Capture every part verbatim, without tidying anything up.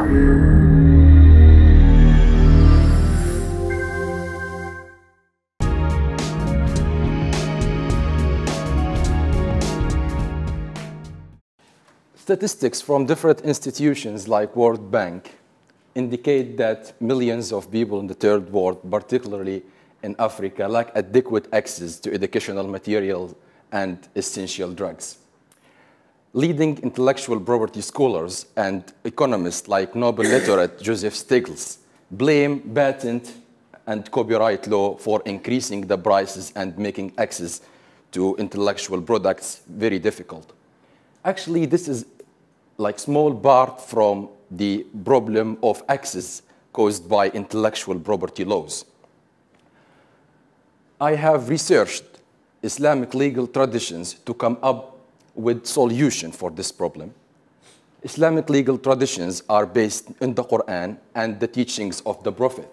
Statistics from different institutions like World Bank indicate that millions of people in the third world, particularly in Africa, lack adequate access to educational materials and essential drugs. Leading intellectual property scholars and economists like Nobel laureate Joseph Stiglitz blame patent and copyright law for increasing the prices and making access to intellectual products very difficult. Actually, this is like small part from the problem of access caused by intellectual property laws. I have researched Islamic legal traditions to come up with solution for this problem. Islamic legal traditions are based in the Quran and the teachings of the Prophet.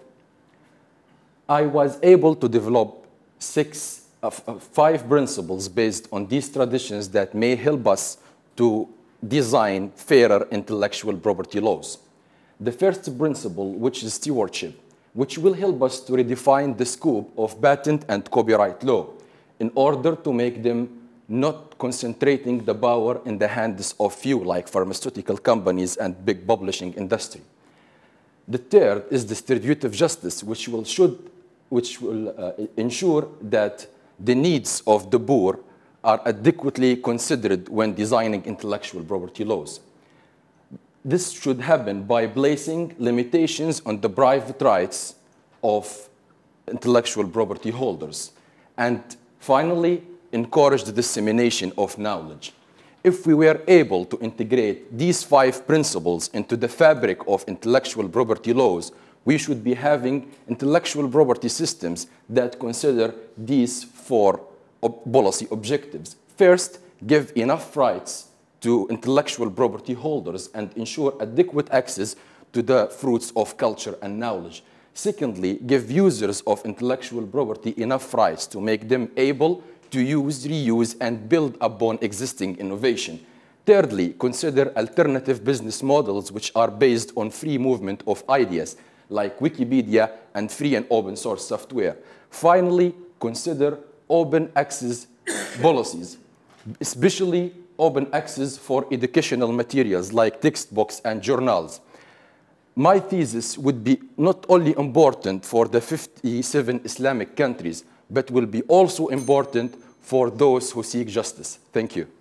I was able to develop six, uh, five principles based on these traditions that may help us to design fairer intellectual property laws. The first principle, which is stewardship, which will help us to redefine the scope of patent and copyright law in order to make them not concentrating the power in the hands of few, like pharmaceutical companies and big publishing industry. The third is distributive justice, which will, should, which will uh, ensure that the needs of the poor are adequately considered when designing intellectual property laws. This should happen by placing limitations on the private rights of intellectual property holders. And finally, encourage the dissemination of knowledge. If we were able to integrate these five principles into the fabric of intellectual property laws, we should be having intellectual property systems that consider these four policy objectives. First, give enough rights to intellectual property holders and ensure adequate access to the fruits of culture and knowledge. Secondly, give users of intellectual property enough rights to make them able to use, reuse, and build upon existing innovation. Thirdly, consider alternative business models which are based on free movement of ideas, like Wikipedia and free and open source software. Finally, consider open access policies, especially open access for educational materials like textbooks and journals. My thesis would be not only important for the fifty-seven Islamic countries, but will be also important for those who seek justice. Thank you.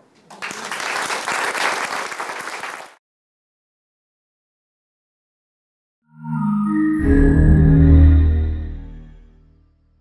Thank you.